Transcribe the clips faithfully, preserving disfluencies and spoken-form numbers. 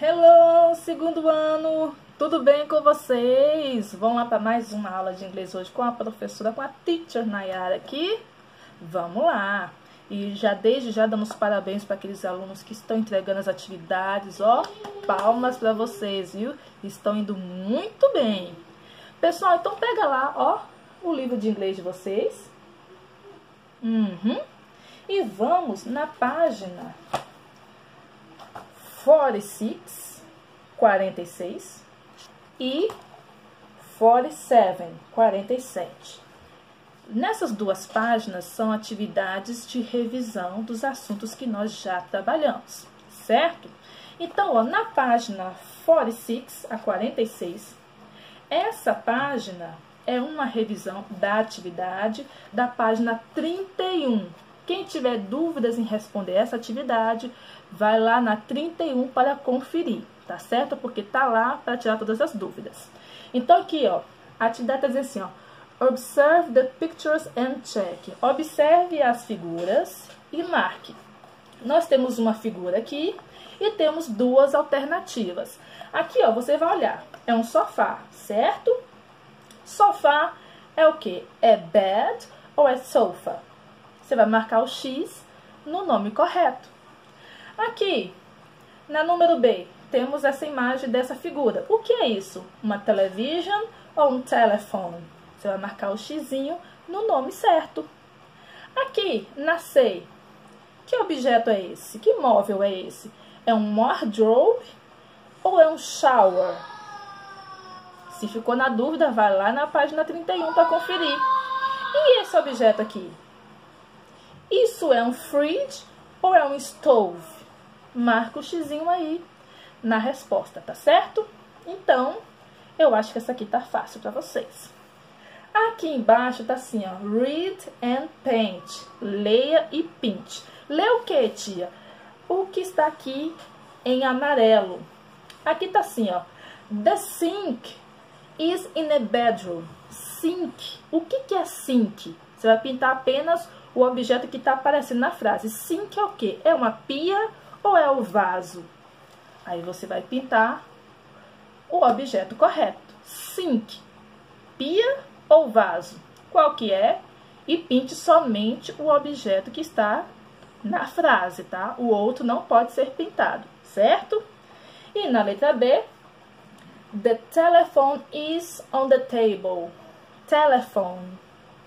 Hello, segundo ano! Tudo bem com vocês? Vamos lá para mais uma aula de inglês hoje com a professora, com a Teacher Nayara aqui? Vamos lá! E já desde já damos parabéns para aqueles alunos que estão entregando as atividades, ó, palmas para vocês, viu? Estão indo muito bem. Pessoal, então pega lá, ó, o livro de inglês de vocês. Uhum. E vamos na página quarenta e seis, quarenta e seis e quarenta e sete, quarenta e sete. Nessas duas páginas são atividades de revisão dos assuntos que nós já trabalhamos, certo? Então, ó, na página quarenta e seis a quarenta e seis, essa página é uma revisão da atividade da página trinta e um. Quem tiver dúvidas em responder essa atividade, vai lá na trinta e um para conferir, tá certo? Porque tá lá para tirar todas as dúvidas. Então aqui, ó, a atividade tá dizendo assim, ó, observe the pictures and check. Observe as figuras e marque. Nós temos uma figura aqui e temos duas alternativas. Aqui, ó, você vai olhar, é um sofá, certo? Sofá é o quê? É bed ou é sofa? Você vai marcar o X no nome correto. Aqui, na número B, temos essa imagem dessa figura. O que é isso? Uma television ou um telefone? Você vai marcar o Xzinho no nome certo. Aqui, na C, que objeto é esse? Que móvel é esse? É um wardrobe ou é um shower? Se ficou na dúvida, vai lá na página trinta e um para conferir. E esse objeto aqui? Isso é um fridge ou é um stove? Marca o xizinho aí na resposta, tá certo? Então, eu acho que essa aqui tá fácil para vocês. Aqui embaixo tá assim, ó, read and paint. Leia e pinte. Lê o que, tia? O que está aqui em amarelo. Aqui tá assim, ó, the sink is in a bedroom. Sink. O que que é sink? Você vai pintar apenas o objeto que está aparecendo na frase. Sink é o quê? É uma pia ou é o vaso? Aí você vai pintar o objeto correto. Sink, pia ou vaso? Qual que é? E pinte somente o objeto que está na frase, tá? O outro não pode ser pintado, certo? E na letra B, the telephone is on the table. Telephone.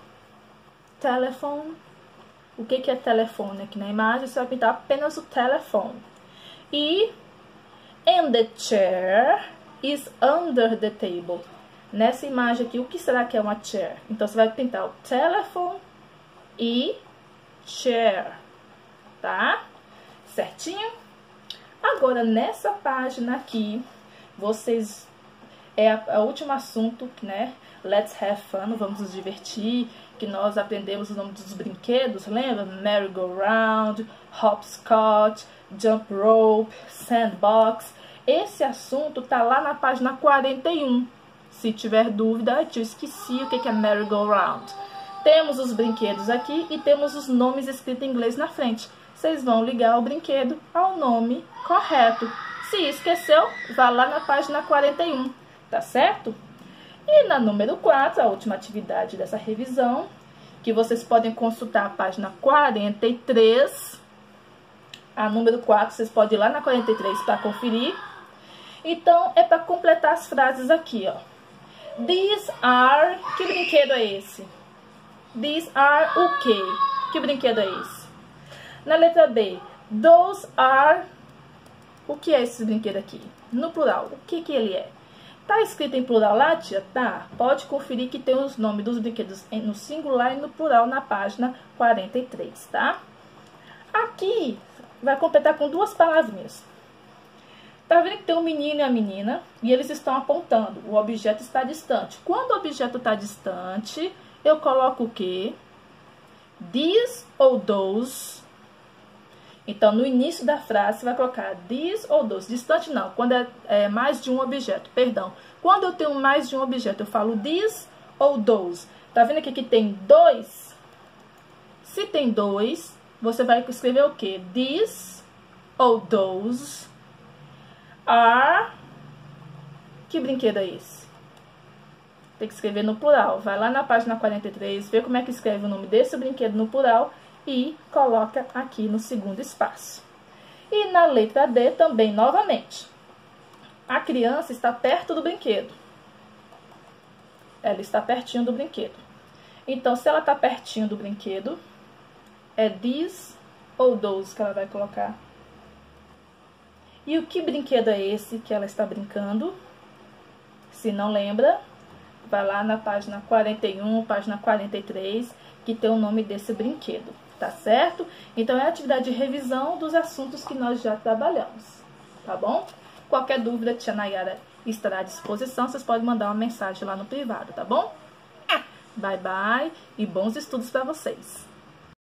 Telephone. O que que é telefone? Aqui na imagem você vai pintar apenas o telefone. E and the chair is under the table. Nessa imagem aqui, o que será que é uma chair? Então você vai pintar o telefone e chair, tá? Certinho? Agora nessa página aqui, vocês é o último assunto, né? Let's have fun, vamos nos divertir, que nós aprendemos o nome dos brinquedos, lembra? Merry-go-round, hopscotch, jump rope, sandbox. Esse assunto tá lá na página quarenta e um. Se tiver dúvida, eu esqueci o que é merry-go-round. Temos os brinquedos aqui e temos os nomes escritos em inglês na frente. Vocês vão ligar o brinquedo ao nome correto. Se esqueceu, vá lá na página quarenta e um, tá certo? E na número quatro, a última atividade dessa revisão, que vocês podem consultar a página quarenta e três. A número quatro, vocês podem ir lá na quarenta e três para conferir. Então, é para completar as frases aqui, ó. These are... Que brinquedo é esse? These are o quê? Que brinquedo é esse? Na letra B, those are... O que é esse brinquedo aqui? No plural, o que que ele é? Tá escrito em plural lá, tia? Tá. Pode conferir que tem os nomes dos brinquedos no singular e no plural na página quarenta e três, tá? Aqui, vai completar com duas palavrinhas. Tá vendo que tem um menino e a menina e eles estão apontando. O objeto está distante. Quando o objeto está distante, eu coloco o quê? These ou those. Então, no início da frase, você vai colocar these ou those. Distante não, quando é, é mais de um objeto, perdão. Quando eu tenho mais de um objeto, eu falo these ou those. Tá vendo aqui que tem dois? Se tem dois, você vai escrever o quê? These ou those. are... Que brinquedo é esse? Tem que escrever no plural. Vai lá na página quarenta e três, vê como é que escreve o nome desse brinquedo no plural e coloca aqui no segundo espaço. E na letra D também, novamente. A criança está perto do brinquedo. Ela está pertinho do brinquedo. Então, se ela está pertinho do brinquedo, é these ou those que ela vai colocar. E o que brinquedo é esse que ela está brincando? Se não lembra, vai lá na página quarenta e um, página quarenta e três, que tem o nome desse brinquedo, tá certo? Então, é a atividade de revisão dos assuntos que nós já trabalhamos, tá bom? Qualquer dúvida, tia Nayara estará à disposição, vocês podem mandar uma mensagem lá no privado, tá bom? Bye, bye e bons estudos para vocês!